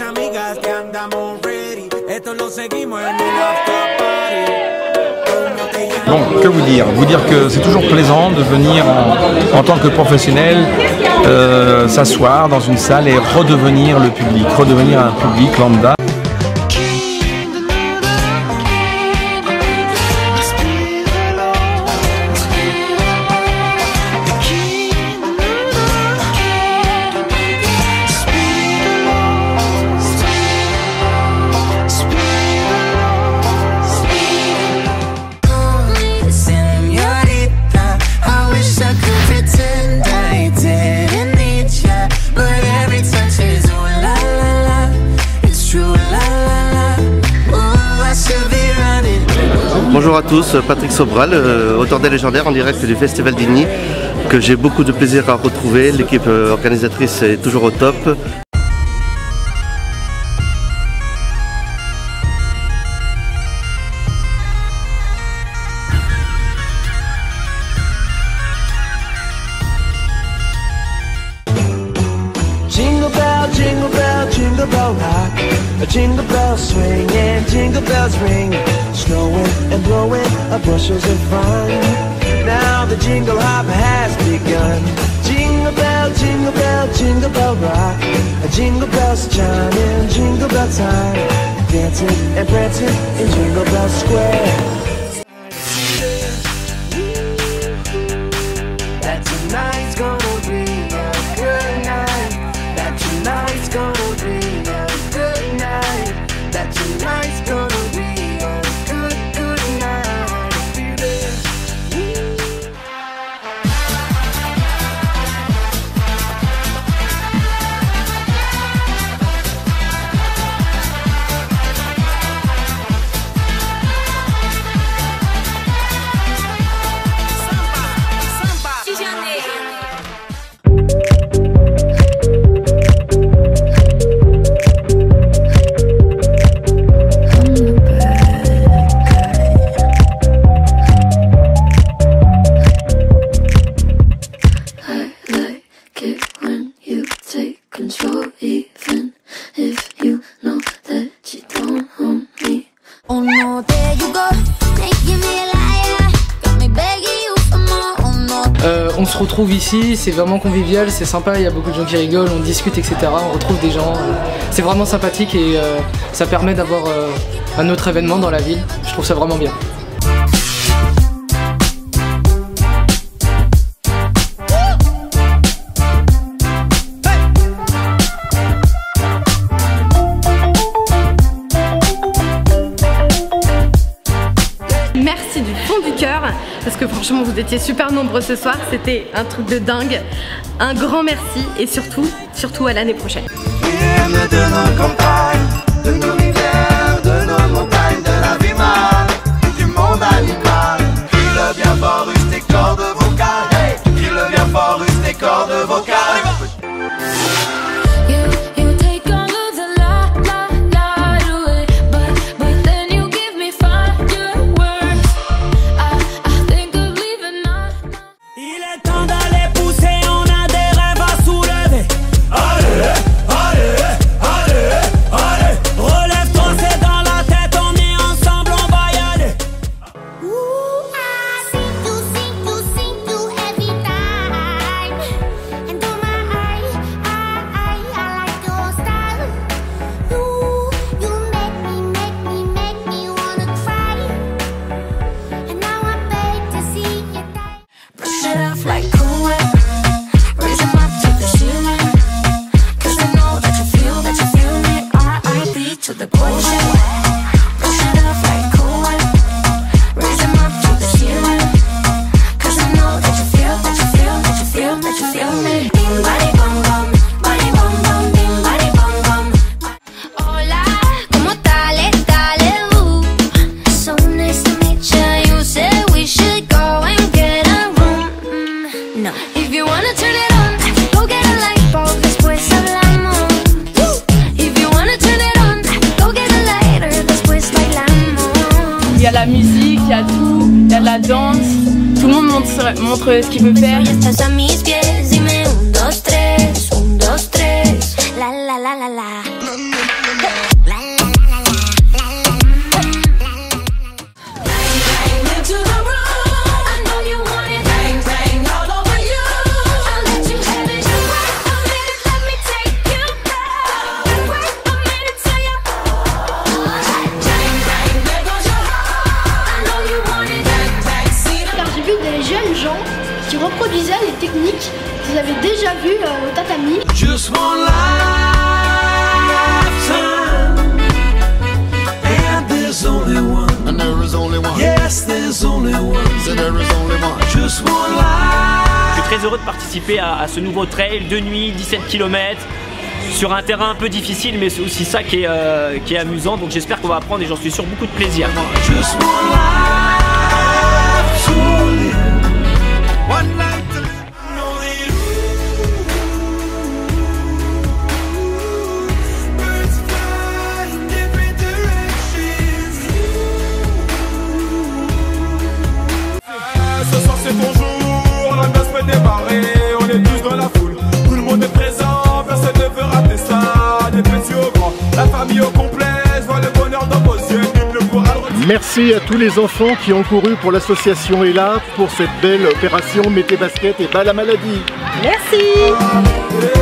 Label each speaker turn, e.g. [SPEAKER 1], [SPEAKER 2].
[SPEAKER 1] amigas que andamos ready. Esto lo seguimos en el after party.
[SPEAKER 2] Bon, que vous dire? Vous dire que c'est toujours plaisant de venir en tant que professionnel s'asseoir dans une salle et redevenir le public, redevenir un public lambda.
[SPEAKER 3] Bonjour à tous, Patrick Sobral, auteur des légendaires en direct du Festival d'Igny, que j'ai beaucoup de plaisir à retrouver. L'équipe organisatrice est toujours au top.
[SPEAKER 4] Jingle bell, jingle bell, jingle bell rock. A jingle bell swing and jingle bells ring. Snowing and blowing bushels of fun. Now the jingle hop has begun. Jingle bell, jingle bell, jingle bell rock. A jingle bells chiming, jingle bell time. Dancing and prancing in Jingle Bell Square. That tonight's gonna be a good night. That tonight's gonna be a good night. That tonight's gonna be a good, good night. Feel it.
[SPEAKER 5] Oh no, there you go, making me a liar. Got me begging you for more. Oh no.
[SPEAKER 6] On se retrouve ici, c'est vraiment convivial, c'est sympa, il y a beaucoup de gens qui rigolent, on discute, etc. On retrouve des gens, c'est vraiment sympathique et ça permet d'avoir un autre événement dans la ville. Je trouve ça vraiment bien.
[SPEAKER 7] Merci du fond du cœur, parce que franchement vous étiez super nombreux ce soir, c'était un truc de dingue. Un grand merci et surtout à l'année prochaine.
[SPEAKER 1] De nos campagnes, de nos rivières, de nos montagnes, de la vie mal, du monde animal. Crie-le bien fort, use tes cordes vocales. Hey, crie-le bien fort, use tes cordes vocales.
[SPEAKER 7] Il y a la musique, il y a tout, il y a de la danse, tout le monde montre ce qu'il veut faire.
[SPEAKER 5] Estás a mis pies, dime 1, 2, 3, 1, 2, 3, la la la la la.
[SPEAKER 8] Des jeunes gens qui reproduisaient les techniques qu'ils avaient déjà vues au tatami.
[SPEAKER 4] Just one lifetime, and there's only one.
[SPEAKER 1] And there is only one.
[SPEAKER 4] Yes, there's only one.
[SPEAKER 1] So there is only one.
[SPEAKER 4] Just one life.
[SPEAKER 9] Je suis très heureux de participer à ce nouveau trail de nuit, 17 km, sur un terrain un peu difficile, mais c'est aussi ça qui est amusant. Donc j'espère qu'on va prendre, et j'en suis sûr, beaucoup de plaisir.
[SPEAKER 4] Just one life to live. One life to live. Know that birds fly in different directions.
[SPEAKER 10] Ce soir c'est ton jour, la messe peut démarrer. On est tous dans la foule, tout le monde est présent. Personne ne veut rater ça, des petits au grand, la famille au complet. Je vois le bonheur dans vos yeux, le courage.
[SPEAKER 11] Merci à tous les enfants qui ont couru pour l'association ELA pour cette belle opération Mettez basket et bas la maladie.
[SPEAKER 7] Merci.